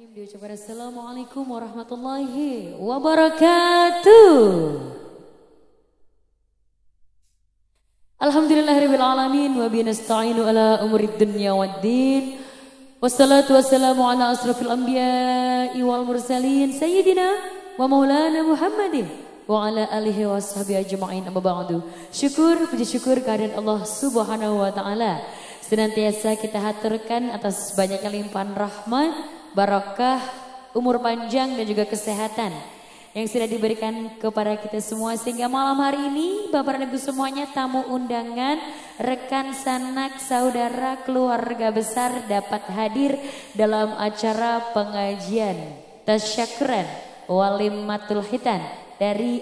Bismillahirrahmanirrahim. Diucapkan Assalamualaikum warahmatullahi wabarakatuh. Alhamdulillahirabbil alamin wa bihi nasta'inu ala umurid dunya waddin. Wassalatu wassalamu ala asrafil anbiya'i wal mursalin sayyidina wa maulana Muhammadin wa ala alihi wa sahbihi ajma'in, amma ba'du. Syukur, puji syukur kehadirat Allah Subhanahu wa taala senantiasa kita haturkan atas banyaknya limpahan rahmat, barakah, umur panjang dan juga kesehatan yang sudah diberikan kepada kita semua, sehingga malam hari ini Bapak dan Ibu semuanya, tamu undangan, rekan sanak, saudara, keluarga besar dapat hadir dalam acara pengajian tasyakuran walimatul hitan dari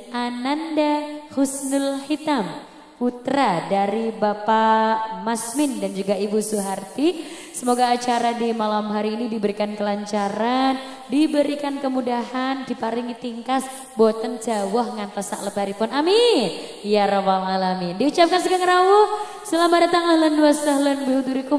Ananda Husnul Hitam, putra dari Bapak Masmin dan juga Ibu Suharti. Semoga acara di malam hari ini diberikan kelancaran, diberikan kemudahan, diparingi tingkas, boten jawah ngantos sak lebaripun. Amin ya rabbal alamin. Diucapkan sugeng rawuh selamat datang ahlan wa sahlan bihudurikum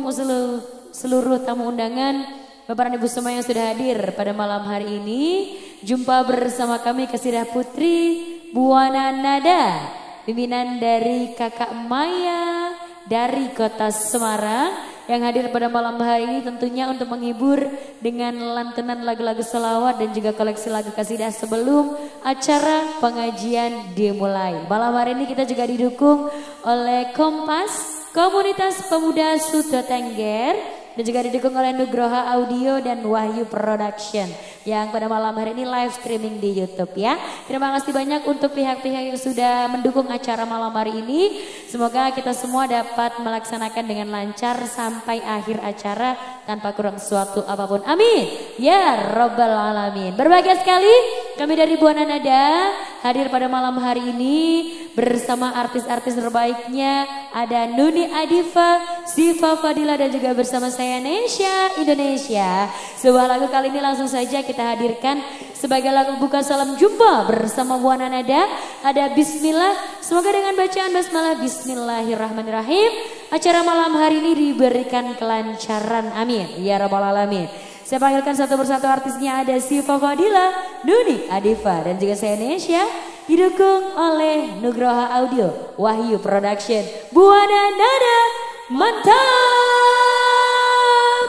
seluruh tamu undangan, Bapak dan Ibu semua yang sudah hadir pada malam hari ini. Jumpa bersama kami Kasidah Putri Buana Nada, pimpinan dari Kakak Maya dari Kota Semarang, yang hadir pada malam hari ini tentunya untuk menghibur dengan lantunan lagu-lagu selawat dan juga koleksi lagu kasidah sebelum acara pengajian dimulai. Malam hari ini kita juga didukung oleh Kompas, Komunitas Pemuda Sudo Tengger, dan juga didukung oleh Nugroha Audio dan Wahyu Production yang pada malam hari ini live streaming di YouTube ya. Terima kasih banyak untuk pihak-pihak yang sudah mendukung acara malam hari ini. Semoga kita semua dapat melaksanakan dengan lancar sampai akhir acara tanpa kurang suatu apapun. Amin ya rabbal alamin. Berbahagia sekali kami dari Buana Nada hadir pada malam hari ini bersama artis-artis terbaiknya. Ada Nuni Adifa, Siva Fadila, dan juga bersama saya Nesya Indonesia. Sebuah lagu kali ini langsung saja kita hadirkan sebagai lagu buka salam jumpa bersama Buana Nada. Ada Bismillah, semoga dengan bacaan basmalah Bismillahirrahmanirrahim acara malam hari ini diberikan kelancaran. Amin ya rabbal alamin. Saya panggilkan satu persatu artisnya. Ada Siva Fadila, Nuni Adifa, dan juga saya Nesya, didukung oleh Nugroha Audio, Wahyu Production. Buana Nada, mantap!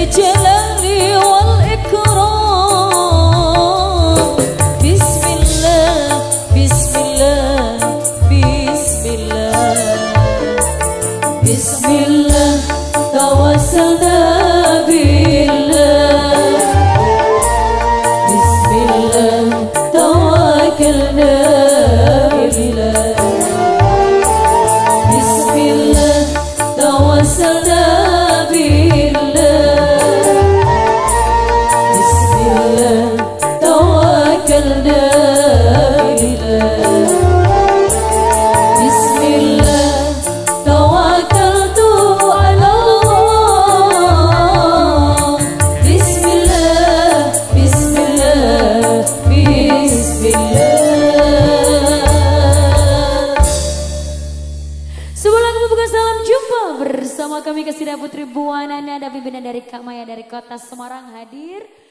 الجلال والإكرام بسم الله بسم الله بسم الله بسم الله توسلنا بالله بسم الله توكلنا بالله بسم الله توسلنا bersama kami Kasida Putri Buana, ada pimpinan dari Kak Maya dari Kota Semarang hadir.